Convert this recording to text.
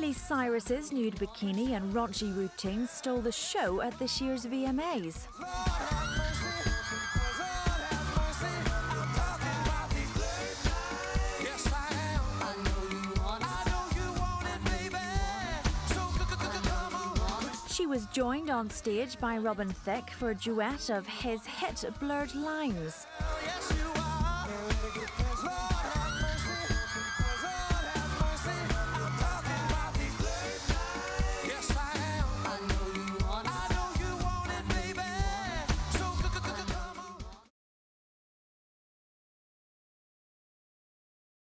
Miley Cyrus's nude bikini and raunchy routine stole the show at this year's VMAs. She was joined on stage by Robert Thicke for a duet of his hit Blurred Lines.